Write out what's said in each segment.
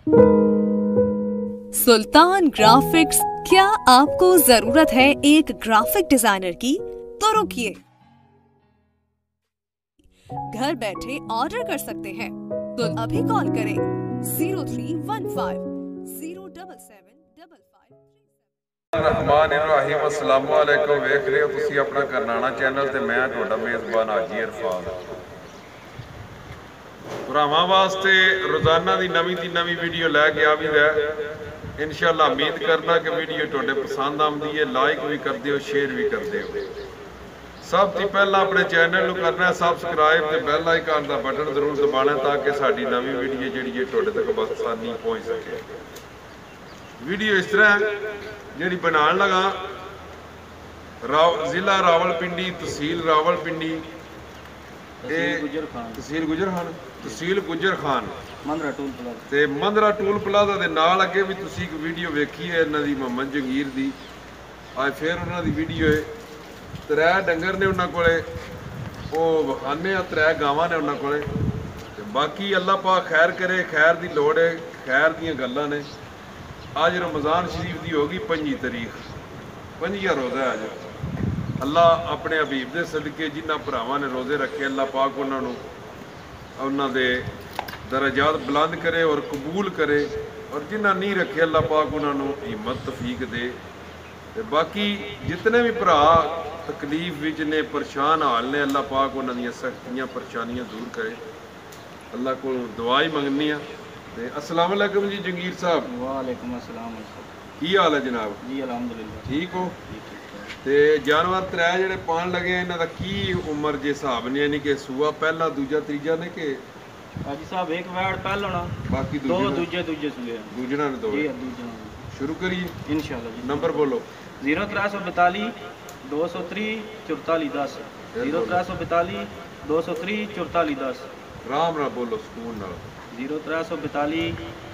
सुल्तान graphics. क्या आपको जरूरत है एक ग्राफिक डिजाइनर की? तो रुकिए, घर बैठे ऑर्डर कर सकते हैं। तो अभी कॉल करें 0315077555। रहमानिर्रहीम। अस्सलाम वालेकुम। वेख रहे हो तुसी अपना करनाना चैनल ते मैं तुहाडा मेज़बान हाजी इरफान। भरावां वास्ते रोजाना दी नवीं वीडियो लैके आवीदा। इंशाअल्लाह उम्मीद करना कि वीडियो तुहाडे पसंद आउंदी है। लाइक भी करदे हो, शेयर भी करदे हो। सब तो पहला अपने चैनल को करना है सबसक्राइब ते बैल आइकन का बटन जरूर दबाना ताकि साडी नवीं वीडियो जिहड़ी है तुहाडे तक बसानी पहुंच सके। वीडियो इस तरह जिहड़ी बनाने लगा जिला रावलपिंडी, तहसील रावलपिंडी, तहसील गुजर खान मंदरा टूल प्लाजा के नाल अगे भी तुसी एक वीडियो वेखी है इन्हां दी मोहम्मद जंगीर दी। अज फिर उन्हां दी वीडियो है। 3 डंगर ने उन्हां कोले, वो वखाने 3 गावां ने उन्हां कोले। बाकी अल्लाह पाक खैर करे, खैर दी लोड़ है, खैर दियां गल्लां ने। अज रमज़ान शरीफ की होगी 25 तारीख, 25 रोज़ा है अज। अल्लाह अपने हबीब के सदके जिन्होंने भरावां ने रोज़े रखे अल्लाह पाक उन्होंने दराजात बुलंद करे और कबूल करे, और जिन्हें नहीं रखे अल्लाह पाक उन्होंने हिम्मत तौफीक दे। बाकी जितने भी भरा तकलीफ विच ने, परेशान हाल ने, अल्लाह पाक उन्होंने सख्तियाँ परेशानियाँ दूर करे। अल्लाह को दुआ ही मंगनी है। अस्सलाम वालेकुम जी जंगीर साहब। वालेकुम अस्सलाम। की हाल है जनाब? जी अल्हम्दुलिल्लाह ठीक हो। ते जानवर 3 जेडे पान लगे इन्हां दा की उम्र जे हिसाब ने, यानी कि सूआ पहला दूजा तीजा ने कि हाजी साहब एक वैड़ पहला ना, बाकी दो दूजे सूए दूजना ने? दो जी दूजना। शुरू करिए इंशाल्लाह जी। नंबर बोलो। 0342 203 44 10 0342 203 44 10। राम ना बोलो सुकून नाल। 0342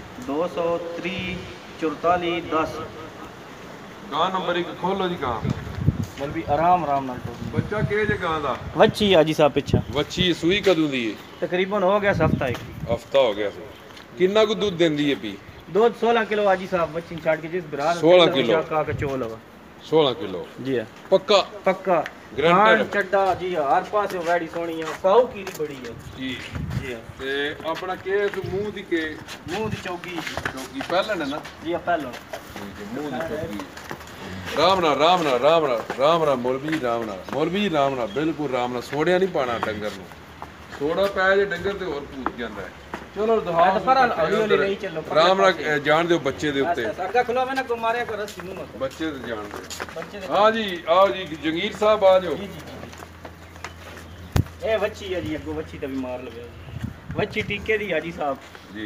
203 44 10। गां नंबर 1 खोलो जी। गां मौलवी आराम नाल तो। बच्चा के जे गां दा? वच्छी हाजी साहब पिछा। वच्छी सूई कदों दी है? तकरीबन हो गया हफ्ता एक। हफ्ता हो गया। कितना को दूध देंदी है पी? दूध 16 किलो हाजी साहब। बच्ची छाड़ के जिस बिरार 16 किलो का चोल है। 16 किलो जी है पक्का ग्रांटर चड्डा जी हर पास वैड़ी सोनी है। पाऊ की बड़ी है जी जी। ते अपना केस मुंह दी चौकी पहले ने ना जी पहले मुंह दी चौकी। राम ना मौलवी राम ना बिल्कुल राम ना। सोड़िया नहीं पाना डंगर नूं। सोड़ा पै जे डंगर ते होर भूत जांदा है। चलो राम ना जान दो बच्चे दे उत्ते। बच्चे ते जान दो। हाँ जी आओ जी जंगीर साहब आ जाओ। ए वच्छी है जी, अगो वच्छी ते भी मार लगे। वच्छी टीके दी हाजी साहब जी।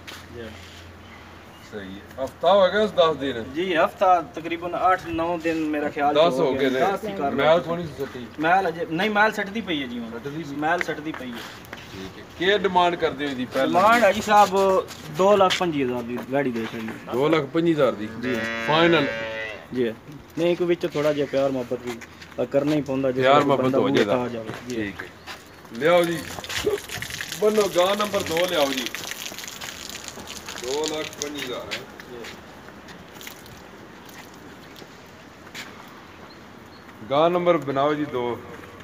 सही है। हफ्ता हो गया 10 दिन जी। हफ्ता तकरीबन 8-9 दिन मेरा ख्याल 10 हो गए। मैल थोड़ी सटी मैल नहीं मैल सटदी पई है जी। मैल सटदी पई है। ठीक है। क्या डिमांड करते हो जी? पहले डिमांड हाजी साहब 2,25,000 दी गाड़ी दे छड़ी। 2,25,000 दी जी फाइनल जी। नहीं कोई विच थोड़ा जिहा प्यार मोहब्बत भी करना ही पौंदा। प्यार मोहब्बत हो जाएगा। ठीक है ले आओ जी। बनो गां नंबर 2 ले आओ जी। 2,25,000 है। गां नंबर बनाओ जी 2।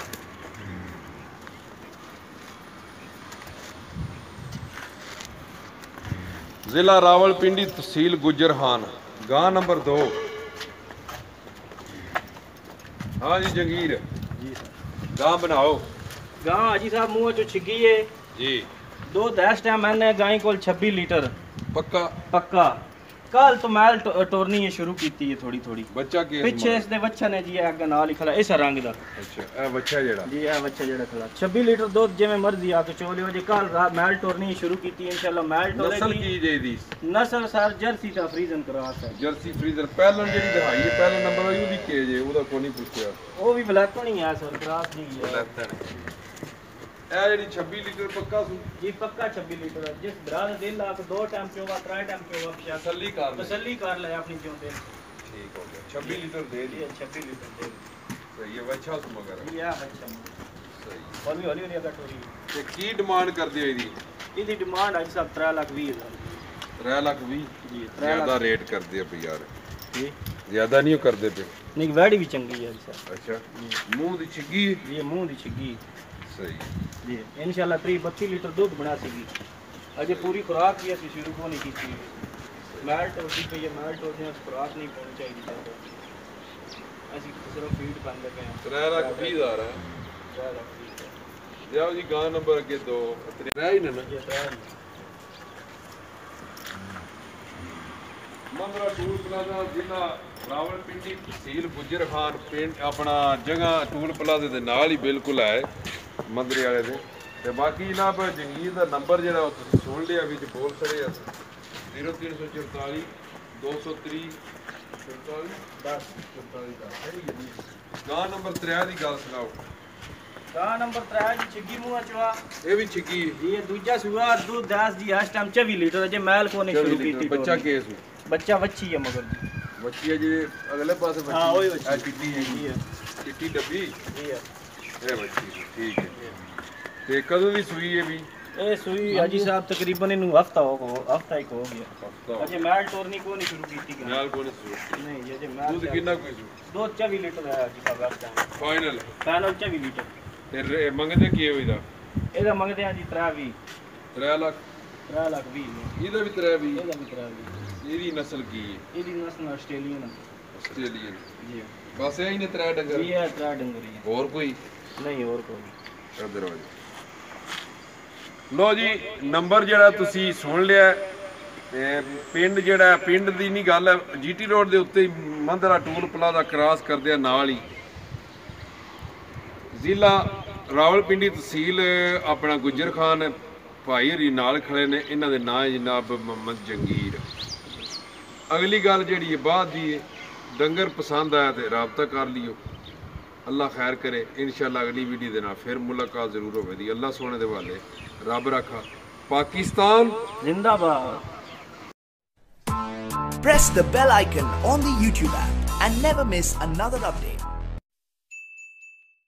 जिला रावलपिंडी, तहसील गुजर खान, गां नंबर 2। हाँ जी जंगीर जी गां बनाओ। गां हाजी साहब मुंह चो छिगी है जी। दूध इस टाइम मैंने गाय को 26 लीटर पक्का। कल तो मैल टोरनी है शुरू की है थोड़ी। बच्चा के पीछे इस दे बच्चा ने जी अग नाल ही खला इस रंग दा। अच्छा ए बच्चा जेड़ा जी ए बच्चा जेड़ा खला 26 लीटर दूध जिवें मर्जी आके चोलियो जी। कल मैल टोरनी शुरू की इंशाल्लाह। मैल टोरेगी। नस्ल की जे दी? नस्ल सर जर्सी दा फ्रीजन क्रॉस है। जर्सी फ्रीजन पहला जेड़ी दिखाई है पहला नंबर वाली ओदी के जे ओदा कोई नहीं पूछया। वो भी ब्लैक नहीं है सर क्रॉस नहीं है। ए जेड़ी 26 लीटर पक्का सु जी पक्का 26 लीटर है। जिस ब्राद दिल लाख 2 टाइम पीवा 3 टाइम पीवा तसल्ली कर ले अपनी जोते। ठीक हो गया 26 लीटर दे दी। 26 लीटर दे सही है। अच्छा सु मगर ये अच्छा सही। हौली अगर टोरी ते की डिमांड कर दियो इदी? इदी डिमांड आज सब 3,20,000। 3 ਲੱਖ 20 ਜੀ ਜ਼ਿਆਦਾ ਰੇਟ ਕਰਦੇ ਆ ਪਈ ਯਾਰ, ਜੀ ਜ਼ਿਆਦਾ ਨਹੀਂ ਉਹ ਕਰਦੇ ਪਏ। ਨਹੀਂ ਵੈੜੀ ਵੀ ਚੰਗੀ ਹੈ ਸਰ। ਅੱਛਾ ਮੂੰਹ ਦੀ ਛਿੱਗੀ ਇਹ ਮੂੰਹ ਦੀ ਛਿੱਗੀ ਸਹੀ ਜੀ ਇਨਸ਼ਾਅੱਲਾ 32 ਲੀਟਰ ਦੁੱਧ ਬਣਾ ਸੀਗੀ। ਅਜੇ ਪੂਰੀ ਖੁਰਾਕ ਵੀ ਅਸੀਂ ਸ਼ੁਰੂ ਕੋ ਨਹੀਂ ਕੀਤੀ। ਮੈਲ ਟੋਸੀ ਪਈ ਹੈ, ਮੈਲ ਟੋਸੀ ਨਾਲ ਖੁਰਾਕ ਨਹੀਂ ਪਾਉਣੀ ਚਾਹੀਦੀ ਜ਼ਿਆਦਾ। ਅਸੀਂ ਸਿਰਫ ਫੀਡ ਪਾਣ ਲੱਗੇ ਹਾਂ। 3 ਲੱਖ 20 ਹਜ਼ਾਰ ਹੈ। 3 ਲੱਖ 20 ਜਾਓ ਜੀ ਗਾਂ ਨੰਬਰ ਅੱਗੇ 2 ਰਹਿ ਹੀ ਨਾ ਇਹ ਤਾਂ ਮੰਦਰਾ ਟੂਲ ਪਲਾਜ਼ਾ ਜ਼ਿਲ੍ਹਾ ਰਾਵਲਪਿੰਡੀ ਤਹਿਸੀਲ ਗੁੱਜਰ ਖਾਨ ਪਿੰਡ ਆਪਣਾ ਜਗ੍ਹਾ ਟੂਲ ਪਲਾਜ਼ੇ ਦੇ ਨਾਲ ਹੀ ਬਿਲਕੁਲ ਹੈ ਮੰਦਰੇ ਵਾਲੇ ਦੇ। ਤੇ ਬਾਕੀ ਜਨਾਬ ਜੰਗੀਰ ਦਾ ਨੰਬਰ ਜਿਹੜਾ ਉਹ ਤੁਸੀਂ ਸੁਣ ਲਿਆ ਵਿੱਚ ਬੋਲ ਸਕਦੇ ਆ 0344 230 10 ਗਾਂ ਨੰਬਰ 3 ਦੀ ਗੱਲ ਸੁਣਾਓ। ਗਾਂ ਨੰਬਰ 3 ਜੀ ਛਿੱਗੀ ਮੂੰਹ ਚਵਾ ਇਹ ਵੀ ਛਿੱਗੀ ਇਹ ਦੂਜਾ ਸੂਆ ਦੁੱਧ 10 ਜੀ ਇਸ ਟਾਈਮ 24 ਲੀਟਰ ਜੇ ਮੈਲ ਕੋ ਨਹੀਂ ਸ਼ੁਰੂ ਕੀਤੀ। ਬੱਚਾ ਕੇਸ ਬੱਚਾ ਵੱਛੀ ਹੈ ਮਗਰ ਜੀ ਬੱਚੀ ਹੈ ਜਿਹੜੇ ਅਗਲੇ ਪਾਸੇ ਬੱਚੀ ਹਾਂ ਉਹੀ ਆ ਬੱਚੀ ਚਿੱਟੀ ਹੈਗੀ ਹੈ ਚਿੱਟੀ ਡੱਬੀ ਜੀ ਹੈ ਇਹ ਬੱਚੀ ਠੀਕ ਹੈ। ਤੇ ਕਦੋਂ ਦੀ ਸੂਈ ਹੈ ਵੀ ਇਹ ਸੂਈ ਹਾਜੀ ਸਾਹਿਬ ਤਕਰੀਬਨ ਇਹਨੂੰ ਹਫਤਾ ਇੱਕ ਹੋ ਗਿਆ। ਹਫਤਾ ਅਜੇ ਮੈਲ ਟੋਰਨੀ ਕੋ ਨਹੀਂ ਸ਼ੁਰੂ ਕੀਤੀ ਗਈ। ਨਾਲ ਕੋਲ ਸੂਈ ਨਹੀਂ ਜੀ ਅਜੇ ਮੈਲ ਦੁੱਧ ਕਿੰਨਾ ਕੋਈ ਸੂ ਦੁੱਧ 24 ਲੀਟਰ ਹੈ ਹਾਜੀ ਸਾਹਿਬ ਇਸ ਟਾਈਮ ਫਾਈਨਲ ਫਾਈਨਲ 24 ਲੀਟਰ। ਤੇ ਮੰਗਦੇ ਕੀ ਹੋਈਦਾ ਇਹਦਾ ਮੰਗਦੇ ਆ ਜੀ 320 3 ਲੱਖ 3 ਲੱਖ 20 ਇਹਦਾ ਵੀ 3 ਵੀ ਇਹਦਾ ਵੀ 320 ਇਹਦੀ ਨਸਲ ਕੀ ਹੈ ਇਹਦੀ ਨਸਲ ਆਸਟ੍ਰੇਲੀਅਨ ਹੈ ਆਸਟ੍ਰੇਲੀਅਨ ਜੀ ਬਸ ਇਹ ਹੀ ਨੇ 3 ਡੰਗਰ ਇਹ ਹੈ 3 ਡੰਗਰੀ ਹੈ ਹੋਰ ਕੋਈ ਨਹੀਂ ਹੋਰ ਕੋਈ ਇੱਧਰ ਆ ਜੀ। ਲੋ ਜੀ ਨੰਬਰ ਜਿਹੜਾ ਤੁਸੀਂ ਸੁਣ ਲਿਆ ਤੇ ਪਿੰਡ ਜਿਹੜਾ ਪਿੰਡ ਦੀ ਨਹੀਂ ਗੱਲ ਹੈ ਜੀਟੀ ਰੋਡ ਦੇ ਉੱਤੇ ਹੀ ਮੰਦਰਾ ਟੂਲ ਪਲਾਜ਼ਾ ਕ੍ਰਾਸ ਕਰਦੇ ਆ ਨਾਲ ਹੀ ਜ਼ਿਲ੍ਹਾ ਰਾਵਲਪਿੰਡੀ ਤਹਿਸੀਲ ਆਪਣਾ ਗੁੱਜਰ ਖਾਨ ਭਾਈ ਹਰੀ ਨਾਲ ਖੜੇ ਨੇ। ਇਹਨਾਂ ਦੇ ਨਾਂ ਹੈ ਜਨਾਬ ਮੁਹੰਮਦ ਜੰਗੀਰ। ਅਗਲੀ ਗੱਲ ਜਿਹੜੀ ਹੈ ਬਾਅਦ ਦੀ ਹੈ ਡੰਗਰ ਪਸੰਦ ਆਇਆ ਤੇ ਰਾਬਤਾ ਕਰ ਲਿਓ। ਅੱਲਾ ਖੈਰ ਕਰੇ ਇਨਸ਼ਾਅੱਲਾ ਅਗਲੀ ਵੀਡੀਓ ਦੇ ਨਾਲ ਫਿਰ ਮੁਲਾਕਾਤ ਜ਼ਰੂਰ ਹੋਵੇਗੀ। ਅੱਲਾ ਸੋਹਣੇ ਦੇ ਵਾਲੇ ਰੱਬ ਰੱਖਾ ਪਾਕਿਸਤਾਨ ਜ਼ਿੰਦਾਬਾਦ। Press the bell icon on the YouTube app and never miss another update.